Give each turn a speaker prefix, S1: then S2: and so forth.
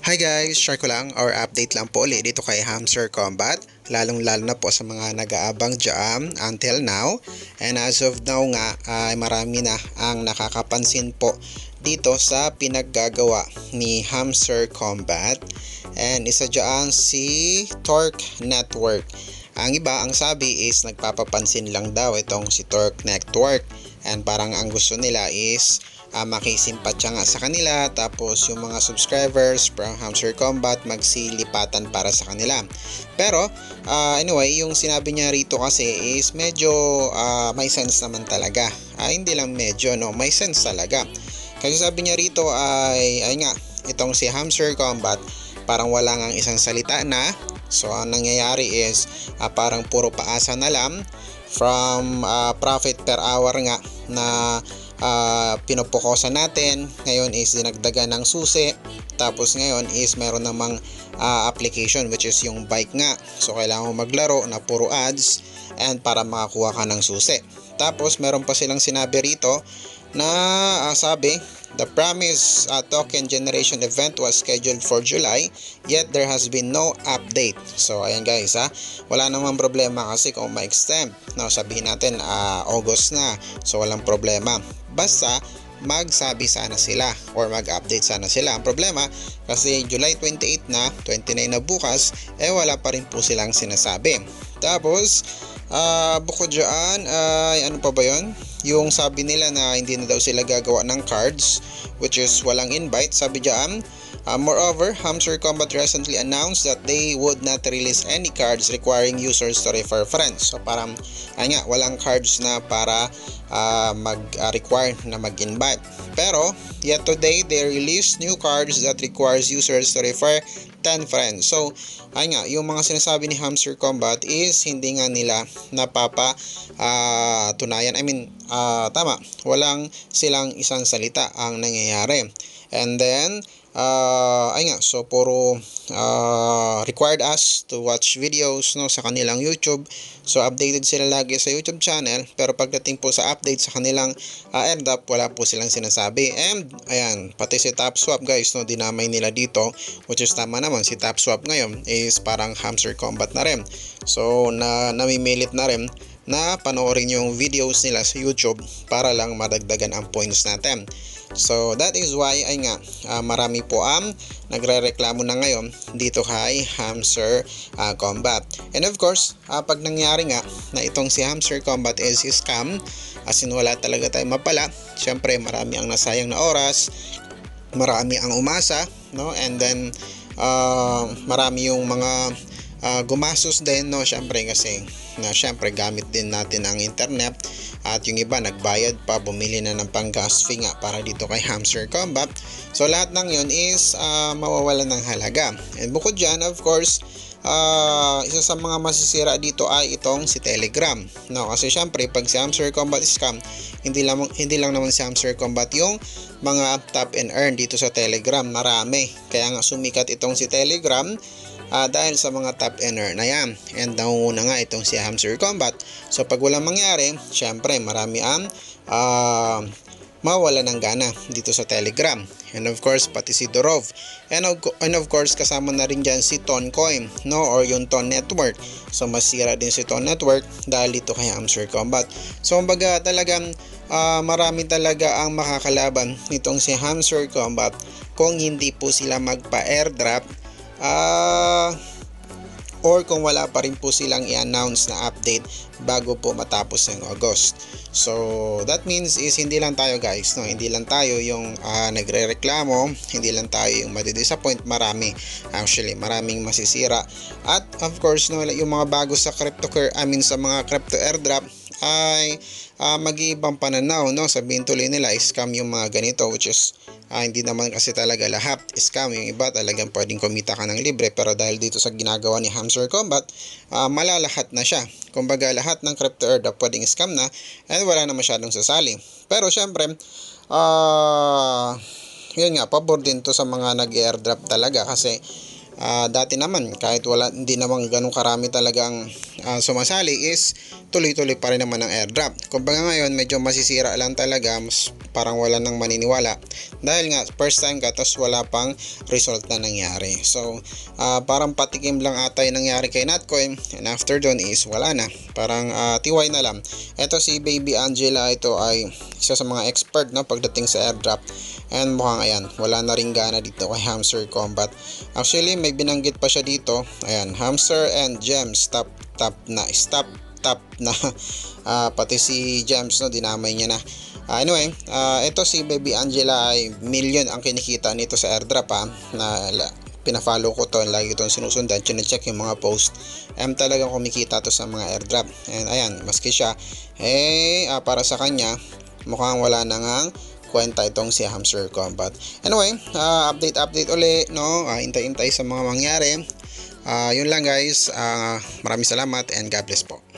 S1: Hi guys, share ko lang or update lang po ulit dito kay Hamster Combat, lalong-lalo na po sa mga nag-aabang dyan until now. And as of now nga ay marami na ang nakakapansin po dito sa pinaggagawa ni Hamster Combat. And isa dyan si Torque Network. Ang iba ang sabi is nagpapapansin lang daw itong si Torque Network, and parang ang gusto nila is makisimpatya nga sa kanila, tapos yung mga subscribers from Hamster Combat magsilipatan para sa kanila. Pero anyway, yung sinabi niya rito kasi is medyo may sense naman talaga. Hindi lang medyo, no, may sense talaga. Kasi sabi niya rito ay nga, itong si Hamster Combat parang wala ngang isang salita na. So ang nangyayari is parang puro paasa na lang from profit per hour nga na pinupukosan natin. Ngayon is dinagdagan ng susi, tapos ngayon is meron namang application which is yung bike nga. So kailangan mo maglaro na puro ads and para makakuha ka ng susi. Tapos meron pa silang sinabi rito na sabi, the promised token generation event was scheduled for July, yet there has been no update. So ayan guys, wala namang problema kasi kung ma-extend, no, sabihin natin August na, so walang problema, basta magsabi sana sila or mag-update sana sila. Ang problema kasi July 28 na, 29 na bukas, wala pa rin po silang sinasabi. Tapos bukod dyan ay ano pa ba yun? Yung sabi nila na hindi na daw sila gagawa ng cards, which is walang invite, sabi dyan. Moreover, Hamster Combat recently announced that they would not release any cards requiring users to refer friends. So parang walang cards na para mag-require na mag-invite. Pero yet today they released new cards that requires users to refer 10 friends. So yung mga sinasabi ni Hamster Combat is hindi nga nila tunayan. Tama, walang silang isang salita ang nangyayari. And then so puro required us to watch videos, no, sa kanilang YouTube. So updated sila lagi sa YouTube channel, pero pagdating po sa update sa kanilang airdrop, wala po silang sinasabi. And ayan, pati si TapSwap guys, no, dinamay nila dito, which is tama naman. Si TapSwap ngayon is parang Hamster Combat na rin. So namimilit na rin na panoorin yung videos nila sa YouTube para lang madagdagan ang points natin. So that is why marami po ang nagrereklamo na ngayon dito kay Hamster Combat. And of course, pag nangyari nga na itong si Hamster Combat is scam, as in wala talaga tayong mapala, syempre marami ang nasayang na oras, marami ang umasa, no, and then marami yung mga gumastos din, no, syempre kasi syempre gamit din natin ang internet, at yung iba nagbayad pa, bumili na ng pang-gas fee nga para dito kay Hamster Combat. So lahat ng yun is mawawalan ng halaga. And bukod dyan, of course, isa sa mga masisira dito ay itong si Telegram, no, kasi syempre pag si Hamster Combat is scam, hindi lang naman si Hamster Combat yung mga tap and earn dito sa Telegram, marami. Kaya nga sumikat itong si Telegram dahil sa mga tap and earn na yan. And nangunguna nga itong si Hamster Combat. So pag walang mangyari, syempre marami ang mawala ng gana dito sa Telegram. And of course pati si Durov, and of course kasama na rin dyan si Toncoin, no, or yung Ton Network. So masira din si Ton Network dahil dito kay Hamster Combat. So kumbaga talagang marami talaga ang makakalaban nitong si Hamster Combat kung hindi po sila magpa-airdrop, or kung wala pa rin po silang i-announce na update bago po matapos ng August. So that means is hindi lang tayo guys, no, hindi lang tayo yung nagrereklamo, hindi lang tayo yung madidisappoint, maraming masisira. At of course, no, yung mga bago sa sa mga crypto airdrop ay mag-iibang pananaw, no, sabihin tuloy nila scam yung mga ganito, which is hindi naman kasi talaga lahat scam. Yung iba talagang pwedeng kumita ka ng libre, pero dahil dito sa ginagawa ni Hamster Combat, malalahat na siya. Kumbaga lahat ng crypto airdrop pwedeng scam na, and wala na masyadong sasali. Pero syempre yun nga, pabor din to sa mga nag-airdrop talaga, kasi dati naman kahit hindi naman ganun karami talagang sumasali is tuloy-tuloy pa rin naman ang airdrop. Kumbaga ngayon medyo masisira lang talaga, mas parang wala nang maniniwala dahil nga first time ka tapos wala pang result na nangyari. So parang patikim lang ata yung nangyari kay Natcoin, and after dun is wala na, parang tiway na lang. Ito si Baby Angela, ito ay isa sa mga expert no pagdating sa airdrop, and mukhang ayan wala na ring gana dito kay Hamster Combat. Actually may binanggit pa siya dito, ayan, Hamster and Gems stop na pati si Gems no dinamay niya na. Anyway, ito si Baby Angela ay million ang kinikita nito sa airdrop na pinafollow ko to, lagi itong sinusundan, chinecheck yung mga post, talagang kumikita to sa mga airdrop. And ayan, maski siya para sa kanya mukhang wala na ngang kwenta itong si Hamster Combat. Anyway, update uli no, hintay-hintay sa mga mangyari. Yun lang guys, maraming salamat and God bless po.